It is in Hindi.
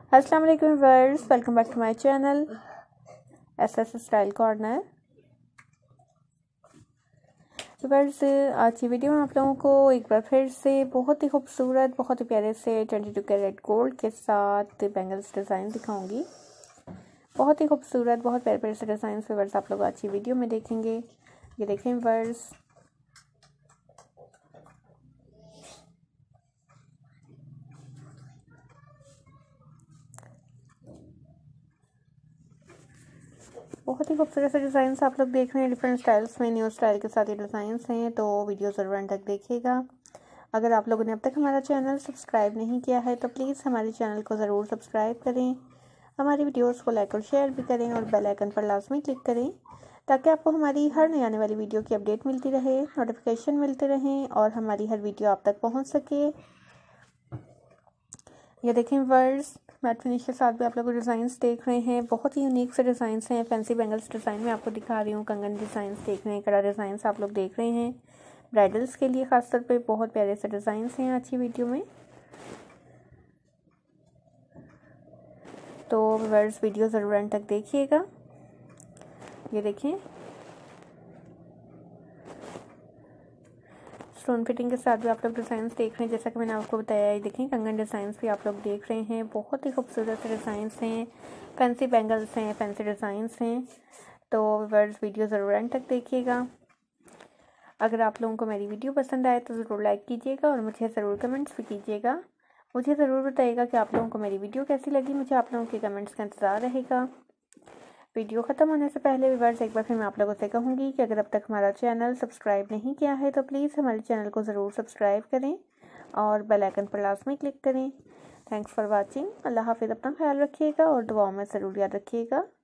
अस्सलाम वालेकुम viewers, welcome back to my channel SS style corner. Viewers, आज की वीडियो में आप लोगों को एक बार फिर से बहुत ही खूबसूरत, बहुत ही प्यारे से 22 कैरेट गोल्ड के साथ बैंगल्स डिज़ाइन दिखाऊंगी। बहुत ही खूबसूरत, बहुत प्यारे प्यारे से डिज़ाइन व्यूअर्स आप लोग आज की वीडियो में देखेंगे। ये देखें व्यूअर्स, बहुत ही खूबसूरत से डिज़ाइन आप लोग देख रहे हैं। डिफरेंट स्टाइल्स में न्यू स्टाइल के साथ ये डिज़ाइन हैं, तो वीडियो ज़रूर अंत तक देखिएगा। अगर आप लोगों ने अब तक हमारा चैनल सब्सक्राइब नहीं किया है तो प्लीज़ हमारे चैनल को ज़रूर सब्सक्राइब करें, हमारी वीडियोस को लाइक और शेयर भी करें और बेल आइकन पर लाजमी क्लिक करें ताकि आपको हमारी हर नई आने वाली वीडियो की अपडेट मिलती रहे, नोटिफिकेशन मिलते रहें और हमारी हर वीडियो आप तक पहुँच सके। ये देखें वर्ड्स, मैट फिनिश के साथ भी आप लोग डिज़ाइंस देख रहे हैं। बहुत ही यूनिक से डिज़ाइंस हैं। फैंसी बैंगल्स डिज़ाइन में आपको दिखा रही हूँ। कंगन डिज़ाइंस देख रहे हैं, कड़ा डिज़ाइंस आप लोग देख रहे हैं। ब्राइडल्स के लिए खासतौर पे बहुत प्यारे से डिज़ाइंस हैं आज की वीडियो में। तो वर्ड्स, वीडियो ज़रूर अंत तक देखिएगा। ये देखें, स्टोन फिटिंग के साथ भी आप लोग डिज़ाइंस देख रहे हैं। जैसा कि मैंने आपको बताया, ये देखें कंगन डिज़ाइंस भी आप लोग देख रहे हैं। बहुत ही खूबसूरत से डिज़ाइंस हैं, फैंसी बैंगल्स हैं, फैंसी डिज़ाइंस हैं। तो व्यूअर्स, वीडियो ज़रूर एंड तक देखिएगा। अगर आप लोगों को मेरी वीडियो पसंद आए तो ज़रूर लाइक कीजिएगा और मुझे ज़रूर कमेंट्स भी कीजिएगा। मुझे ज़रूर बताइएगा कि आप लोगों को मेरी वीडियो कैसी लगी। मुझे आप लोगों के कमेंट्स का इंतज़ार रहेगा। वीडियो ख़त्म होने से पहले व्यूअर्स, एक बार फिर मैं आप लोगों से कहूँगी कि अगर अब तक हमारा चैनल सब्सक्राइब नहीं किया है तो प्लीज़ हमारे चैनल को ज़रूर सब्सक्राइब करें और बेल आइकन पर लाजमी क्लिक करें। Thanks for watching. अल्लाह हाफिज़। अपना ख्याल रखिएगा और दुआओं में ज़रूर याद रखिएगा।